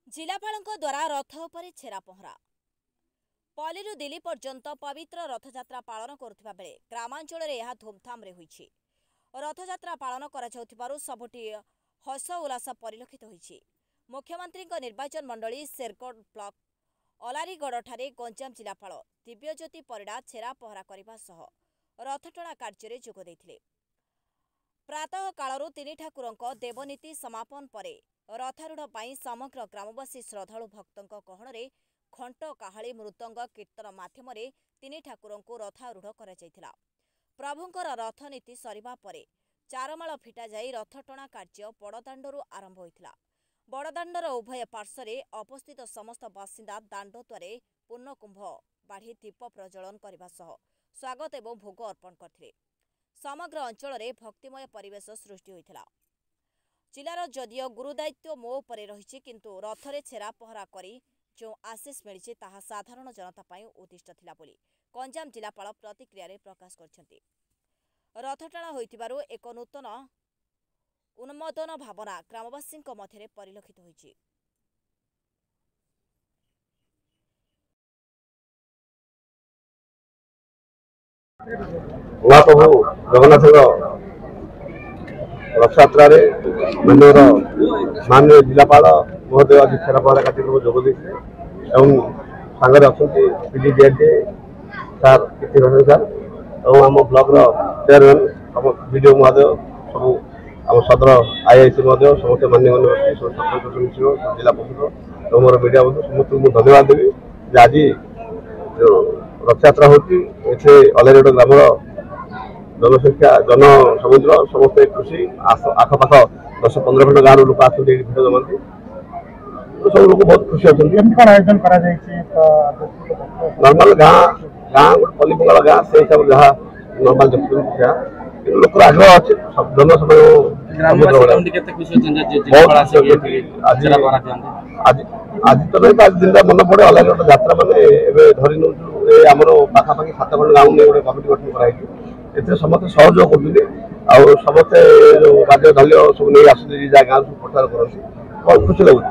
जिलापालଙ୍କ द्वारा रथ उपरे छेरा पहरा पल्लीरू दिल्ली पर्यंत पवित्र रथयात्रा पालन करुवा बेले ग्रामांचल यह धूमधाम रे होईछि। रथयात्रा पालन करा सबुठी हस उल्लास परिलक्षित होईछि। मुख्यमंत्री निर्वाचन मंडली शेरकोट ब्लॉक अलारीगढ़ गंजाम जिलापाल दिव्यज्योति परिड़ा छेरा पहरा करने सह रथटଣା कार्य जोग देथिले। प्रातः कालरू तीन ठाकुरंक देवनीति समापन परे रथारूढ़ पाई समग्र ग्रामवासी श्रद्धालु भक्तों गहणरे घंट काहाली मृदंग कीर्तन माध्यम तीन ठाकुरंकु रथारूढ़ करा जायथिला। प्रभुंकर रथनीति सरिबा परे चारमाळ फिटा जाई रथटଣା कार्य बड़दाण्डरू आरंभ होइथिला। बड़दाण्डर उभय पार्श्वरे उपस्थित समस्त बासिंदा दाण्ड द्वारे पूर्णकुंभ बाढ़ी दीप प्रज्वलन करने सह स्वागत एवं भोग अर्पण करथिले। समग्र अंचल में भक्तिमय परिवेश सृष्टि होइथिला। जिलार जदियो गुरुदायित्व मो उपरे रहिछि किंतु रथरे छेरा पहरा करी जो आशीष मिली ताहा साधारण जनता पाई उद्दिष्ट थिला बोली गंजाम जिलापाल प्रतिक्रिया रे प्रकाश करछन्ति। रथटଣା होइथिबारु एक नूतन उन्मोदन भावना ग्रामवासी मध्य परिलक्षित होइछि। महाप्रभु जगन्नाथ रथयात्रा माननीय जिलापाल महोदय आज छेरा पहरा कार्यक्रम जोग देते सांगे अच्छा पीडीजे सार किरण सार और आम ब्लॉक चेयरमैन विडीओ महोदय सब आम सदर आईआईसी महोदय समस्त मान्य जिला परिषद और मोर मीडिया बंधु समस्त मुझे धन्यवाद देवी आज रथयात्रा होती अलारीगढ़ ग्रामर जनसंख्या जन समुद्र समस्त खुशी आखपाख 10-15 खंड गाँव लोक आसते भिड़ जमाती सब लोग बहुत खुशी अच्छा नॉर्मल गाँ गोटे पल्लीबंगाल गाँ से हिसाब से जहाँ नॉर्मल देखते लोक आग्रह अच्छे आज तो नहीं आज दिन मन पड़े अलारीगढ़ यात्रा मैंने धरी नौ आमर पाखापाखि 7 खंड गाँव नहीं गोटे कमिटी गठन कराई समस्त सहयोग कर समस्ते राज्य दलीय सब नहीं आस गाँव सब प्रचार करती बहुत खुशी लगे।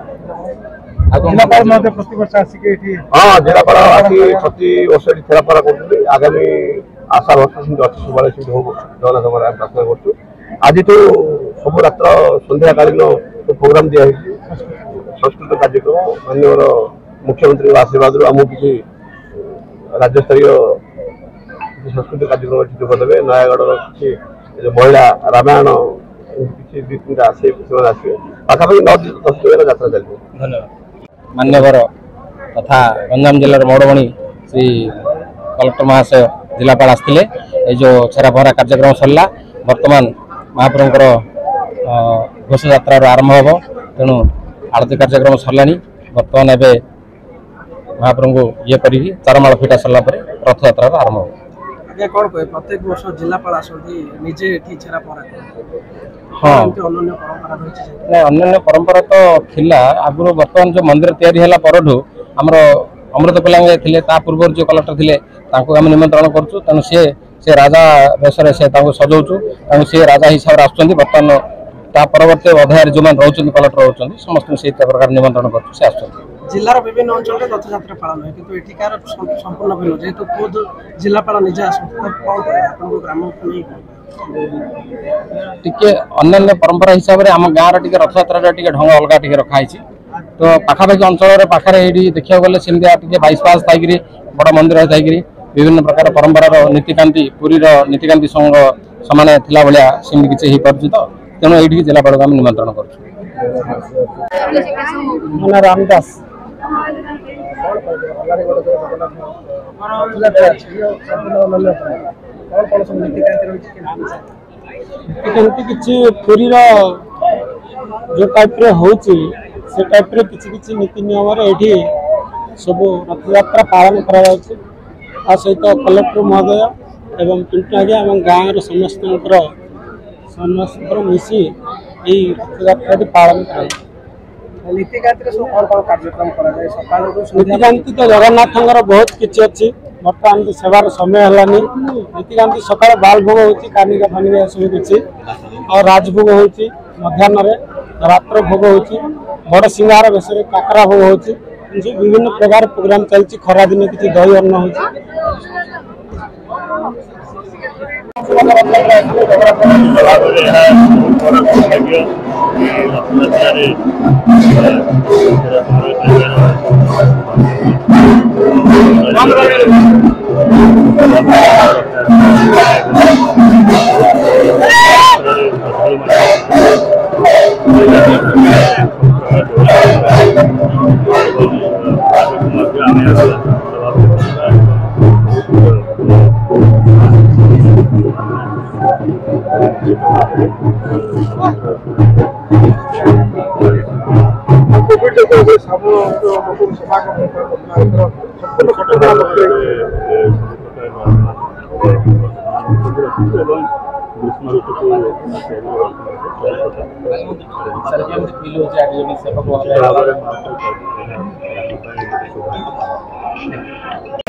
हाँ जिलापाल आसी प्रति वर्ष छेरा पहरा कर आगामी आशा वर्ष अच्छी सब जगन्नाथ प्रार्थना करूँ। आज सब रात्र संध्या कालीन प्रोग्राम दिखाई संस्कृत कार्यक्रम माननीय मुख्यमंत्री आशीर्वाद आम किसी राज्य स्तरीय संस्कृत कार्यक्रम जोगदेवे नयागढ़ किसी महिला रामायण किसी 2-3 आसे पाखापाखि 9-10 जगह यात्रा चलती। धन्यवाद मान्यवर तथा गंजाम जिलार मौड़मणि श्री कलेक्टर महाशय जिलापाल आसते जो छेरा पहरा कार्यक्रम सरला बर्तमान महाप्रभुंकर घोष यात्रा आरंभ हो तेणु आरती कार्यक्रम सरला बर्तमान एवं महाप्रभु को ये करी चारमाळ फिटा सरला रथ यात्रा आरंभ हो। कौन कहे प्रत्येक वर्ष जिलापाल आसती निजे छेरा पहरा हाँ अन्य परंपरा तो थिला आगु बर्तमान जो मंदिर तैयारी है परठू आमर अमृत पिलांगे थे पूर्व जो कलेक्टर थे आम निमंत्रण करूँ तेणु सी राजा वेश सजाऊँ सी राजा हिसाब से आसुँच बर्तमान ता परवर्त अध्याय जो मैंने रोच कलेक्टर रोच समस्त से प्रकार निमंत्रण कर जिलार विभिन्न अंचल में रथयात्रा पालन है किंतु एठिकार संपूर्ण भिन्न जेहेतु खुद जिलापाल निजे आसो ग्राम टिके अन्य परंपरा हिसाब से आम गाँव रे रथयात्रा ढंग अलग रखाई तो पाखापाखि अंचल पाखे देखा गले सेमती 22 थी बड़ मंदिर थी विभिन्न प्रकार परंपरार नीतिकांति पुरी नीतिकांति संग सामान थिला भाया सेमती किसी हो पार्छ तो तेणु ये जिलापाल को निमंत्रण कर रामदास नीतिकांति किसी पुरी जो टाइप से टाइप किसी नीति नियम ये सब रथयात्रा पालन कर सहित कलेक्टर महोदय एवं पिंटू आज्ञा गाँव समस्त मिसी रथयात्रा पालन कर नीतिकांति तो जगन्नाथ बहुत किसी अच्छी बर्तमान तो सेवार समय है नीतिकांति सकाल बाल भोग होती कानिका फानिका सब किसी और राजभोग होती मध्याह्न रात्र भोग होती बड़ सिंगार बेस काकरा भोग होची विभिन्न प्रकार प्रोग्राम चलती खरा दिन किसी दही अन्न हो ग्रीष्म ऋतु को